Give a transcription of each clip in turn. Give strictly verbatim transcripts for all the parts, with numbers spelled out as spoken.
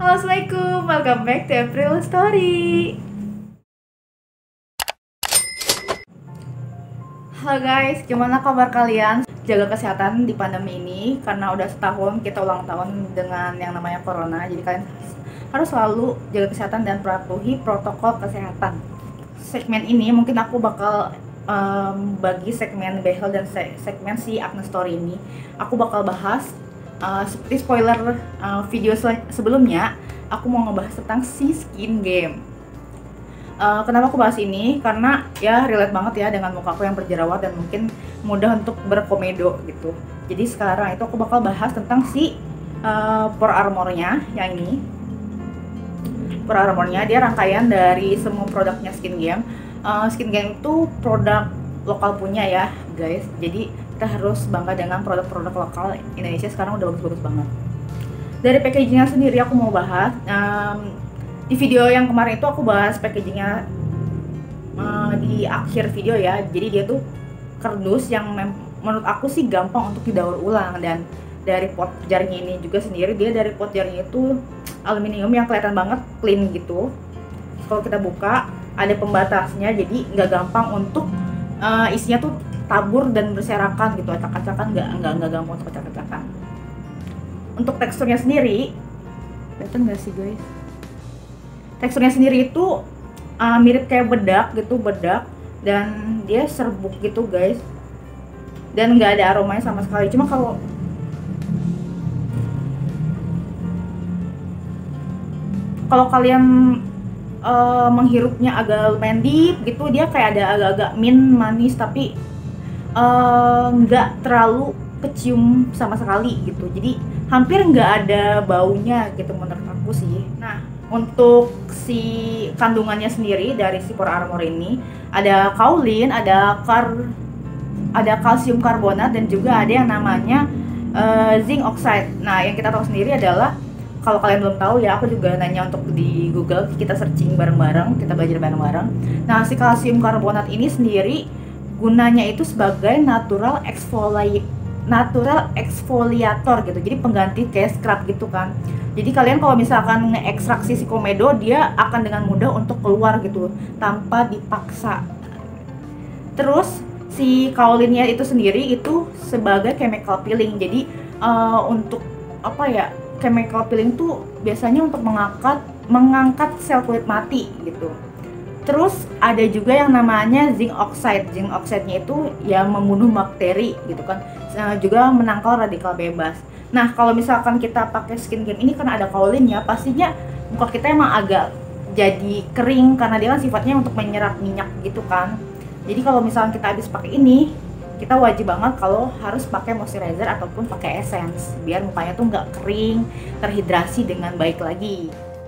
Halo, Assalamualaikum, welcome back to April Story. Halo guys, gimana kabar kalian? Jaga kesehatan di pandemi ini, karena udah setahun kita ulang tahun dengan yang namanya Corona. Jadi kalian harus selalu jaga kesehatan dan patuhi protokol kesehatan. Segmen ini mungkin aku bakal um, bagi segmen Behel dan se segmen si Agnes Story ini. Aku bakal bahas Uh, seperti spoiler uh, video sebelumnya, aku mau ngebahas tentang si skin game. Uh, kenapa aku bahas ini? Karena ya relate banget ya dengan muka aku yang berjerawat dan mungkin mudah untuk berkomedo gitu. Jadi sekarang itu aku bakal bahas tentang si uh, Pore Armor-nya yang ini. Pore Armor-nya dia rangkaian dari semua produknya skin game. Uh, skin game itu produk lokal punya ya guys. Jadi kita harus bangga dengan produk-produk lokal Indonesia, sekarang udah bagus-bagus banget. Dari packagingnya sendiri aku mau bahas. Um, di video yang kemarin itu aku bahas packagingnya uh, di akhir video ya. Jadi dia tuh kardus yang menurut aku sih gampang untuk didaur ulang, dan dari pot jaringnya ini juga sendiri dia dari pot jaringnya itu aluminium yang kelihatan banget clean gitu. Kalau kita buka ada pembatasnya, jadi nggak gampang untuk uh, isinya tuh tabur dan berserakan gitu, acak-acakan nggak nggak nggak gampang untuk acak-acakan. Untuk teksturnya sendiri, kelihatan nggak sih guys? Teksturnya sendiri itu uh, mirip kayak bedak gitu, bedak, dan dia serbuk gitu guys, dan nggak ada aromanya sama sekali. Cuma kalau kalau kalian uh, menghirupnya agak lumayan deep gitu, dia kayak ada agak-agak mint manis, tapi nggak uh, terlalu kecium sama sekali gitu, jadi hampir nggak ada baunya gitu menurut aku sih. Nah, untuk si kandungannya sendiri dari si Pore Armor ini ada kaolin, ada kar ada kalsium karbonat, dan juga ada yang namanya uh, zinc oxide. Nah, yang kita tahu sendiri adalah, kalau kalian belum tahu ya, aku juga nanya untuk di Google, kita searching bareng-bareng, kita belajar bareng-bareng. Nah, si kalsium karbonat ini sendiri gunanya itu sebagai natural exfoli natural exfoliator gitu, jadi pengganti kayak scrub gitu kan. Jadi kalian kalau misalkan ngeekstraksi si komedo, dia akan dengan mudah untuk keluar gitu tanpa dipaksa. Terus si kaulinnya itu sendiri itu sebagai chemical peeling, jadi uh, untuk apa ya, chemical peeling tuh biasanya untuk mengangkat mengangkat sel kulit mati gitu. Terus ada juga yang namanya zinc oxide. Zinc oxide-nya itu ya membunuh bakteri gitu kan, juga menangkal radikal bebas. Nah, kalau misalkan kita pakai skin game ini karena ada kaulinnya, pastinya muka kita emang agak jadi kering karena dia kan sifatnya untuk menyerap minyak gitu kan. Jadi kalau misalkan kita habis pakai ini, kita wajib banget kalau harus pakai moisturizer ataupun pakai essence biar mukanya tuh nggak kering, terhidrasi dengan baik lagi.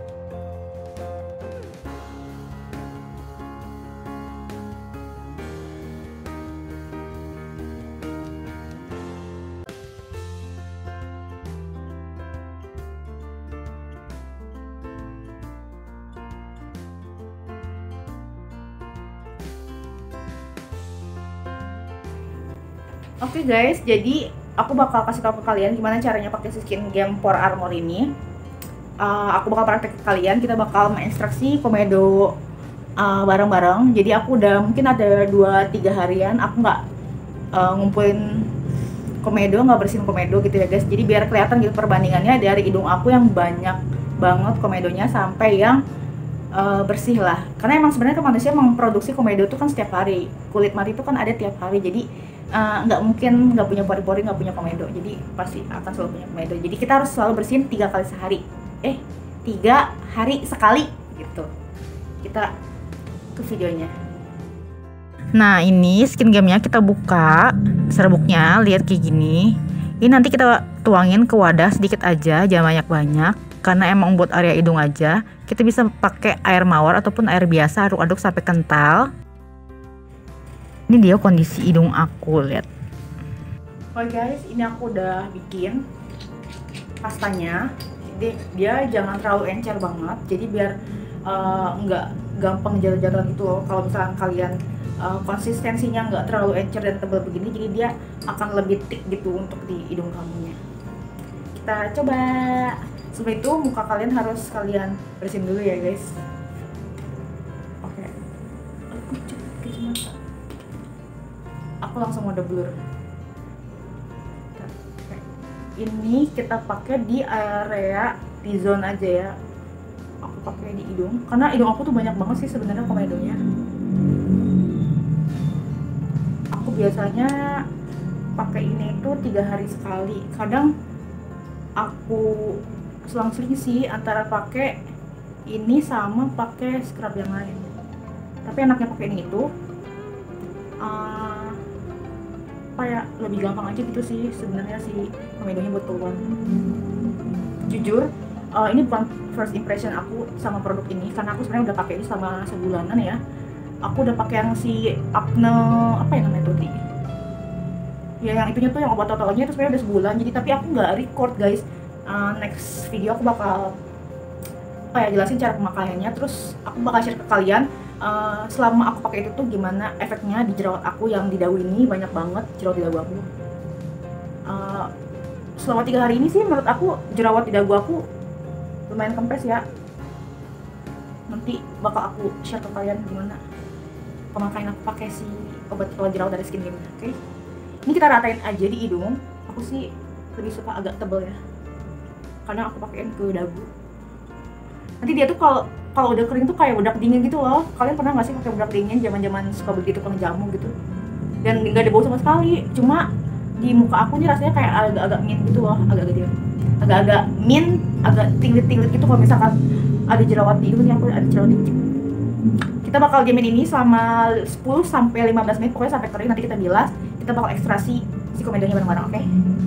Oke okay guys, jadi aku bakal kasih tahu ke kalian gimana caranya pakai skin game Pore Armor ini. Uh, aku bakal praktek ke kalian, kita bakal mengekstraksi komedo bareng-bareng. Uh, jadi aku udah mungkin ada dua tiga harian aku nggak uh, ngumpulin komedo, nggak bersihin komedo gitu ya guys. Jadi biar kelihatan gitu perbandingannya dari hidung aku yang banyak banget komedonya sampai yang uh, bersih lah. Karena emang sebenarnya kan manusia memproduksi komedo tuh kan setiap hari. Kulit mati itu kan ada tiap hari. Jadi nggak uh, mungkin nggak punya pori-pori, nggak punya komedo, jadi pasti akan selalu punya komedo. Jadi kita harus selalu bersihin tiga kali sehari, eh tiga hari sekali gitu. Kita ke videonya. Nah, ini skin game-nya kita buka serbuknya, lihat kayak gini. Ini nanti kita tuangin ke wadah sedikit aja, jangan banyak-banyak, karena emang buat area hidung aja. Kita bisa pakai air mawar ataupun air biasa, aduk-aduk sampai kental. Ini dia kondisi hidung aku, lihat. Oke guys, ini aku udah bikin pastanya. Jadi dia jangan terlalu encer banget, jadi biar uh, nggak gampang jatuh-jatuhan gitu loh. Kalau misalkan kalian uh, konsistensinya nggak terlalu encer dan tebal begini, jadi dia akan lebih thick gitu untuk di hidung kamunya. Kita coba. Sebelum itu muka kalian harus kalian bersihin dulu ya guys. Oke. Aku cepet kacamata. Aku langsung mode blur. Oke. Ini kita pakai di area T-zone aja ya. Aku pakai di hidung karena hidung aku tuh banyak banget sih sebenarnya komedonya. Aku biasanya pakai ini itu tiga hari sekali. Kadang aku selang-seling sih antara pakai ini sama pakai scrub yang lain. Tapi enaknya pakai ini itu uh, apa ya, lebih gampang aja gitu sih sebenarnya si komedonya buat keluar. Jujur, uh, ini bukan first impression aku sama produk ini karena aku sebenarnya udah pakai ini selama sebulanan ya. Aku udah pakai yang si Acne apa yang namanya tuh, ya yang itunya tuh yang obat totalnya itu sebenarnya udah sebulan. Jadi tapi aku nggak record guys. Uh, next video aku bakal apa ya, jelasin cara pemakaiannya, terus aku bakal share ke kalian uh, selama aku pakai itu tuh gimana efeknya di jerawat aku yang di dagu ini. Banyak banget jerawat di dagu aku. Uh, selama tiga hari ini sih menurut aku jerawat di dagu aku lumayan kempes ya. Nanti bakal aku share ke kalian gimana pemakaian aku pakai si obat kepala jerawat dari Skin Game. Oke, okay? Ini kita ratain aja di hidung. Aku sih lebih suka agak tebel ya, karena aku pakein ke dagu. Nanti dia tuh kalau kalau udah kering tuh kayak bedak dingin gitu loh. Kalian pernah nggak sih pakai bedak dingin zaman-zaman suka begitu tukang jamu gitu? Dan nggak ada bau sama sekali. Cuma di muka aku nih rasanya kayak agak-agak mint gitu loh, agak-agak dia, agak-agak mint, agak tinglit-tinglit gitu. Kalau misalkan ada jerawat di hidung, aku ada jerawat dikit. Kita bakal diamin ini selama sepuluh sampai lima belas menit, pokoknya sampai kering. Nanti kita bilas, kita bakal ekstraksi si komedonya bareng-bareng, oke? Okay?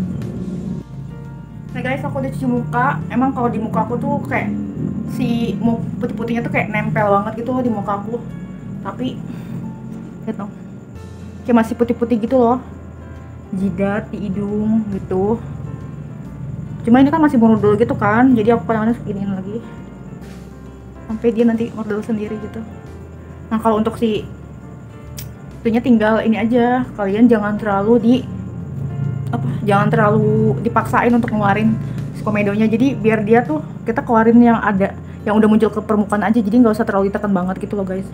Nah guys, aku udah cuci muka. Emang kalau di muka aku tuh kayak si putih-putihnya tuh kayak nempel banget gitu loh di muka aku. Tapi lihat dong, kayak masih putih-putih gitu loh, jidat, di hidung gitu. Cuma ini kan masih murudul gitu kan, jadi aku kadang-kadang seginiin lagi sampai dia nanti murudul sendiri gitu. Nah kalau untuk si itunya tinggal ini aja, kalian jangan terlalu di apa, jangan terlalu dipaksain untuk ngeluarin si komedonya. Jadi biar dia tuh kita keluarin yang ada, yang udah muncul ke permukaan aja. Jadi nggak usah terlalu ditekan banget gitu loh guys.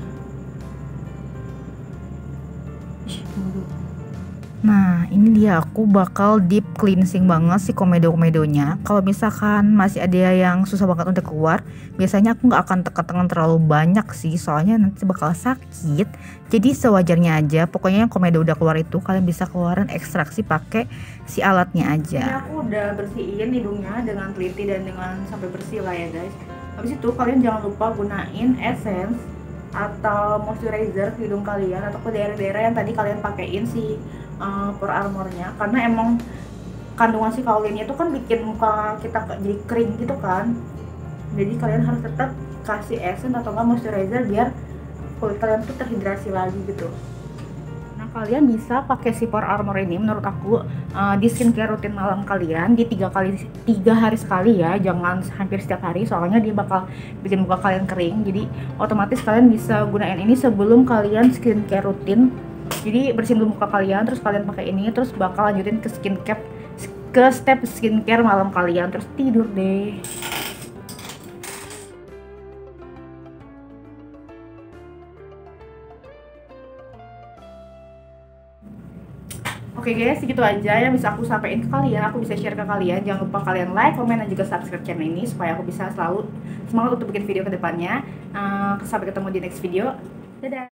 Nah ini dia, aku bakal deep cleansing banget si komedo-komedonya. Kalau misalkan masih ada yang susah banget untuk keluar, biasanya aku nggak akan tekan-tekan terlalu banyak sih, soalnya nanti bakal sakit. Jadi sewajarnya aja. Pokoknya yang komedo udah keluar itu kalian bisa keluarin ekstraksi pakai si alatnya aja. Ini aku udah bersihin hidungnya dengan teliti dan dengan sampai bersih lah ya guys. Habis itu kalian jangan lupa gunain essence atau moisturizer ke hidung kalian atau ke daerah-daerah yang tadi kalian pakein si uh, pore armornya, karena emang kandungan si kaulinnya itu kan bikin muka kita jadi kering gitu kan. Jadi kalian harus tetap kasih essence atau enggak moisturizer biar kulit kalian tuh terhidrasi lagi gitu. Nah kalian bisa pakai si pore armor ini menurut aku uh, di skincare rutin malam kalian di tiga kali tiga hari sekali ya, jangan hampir setiap hari soalnya dia bakal bikin muka kalian kering. Jadi otomatis kalian bisa gunain ini sebelum kalian skincare rutin. Jadi bersihin dulu muka kalian, terus kalian pakai ini, terus bakal lanjutin ke skincare ke step skincare malam kalian, terus tidur deh. Oke okay guys, segitu aja yang bisa aku sampaikan ke kalian, aku bisa share ke kalian. Jangan lupa kalian like, komen, dan juga subscribe channel ini supaya aku bisa selalu semangat untuk bikin video ke depannya. Uh, sampai ketemu di next video. Dadah!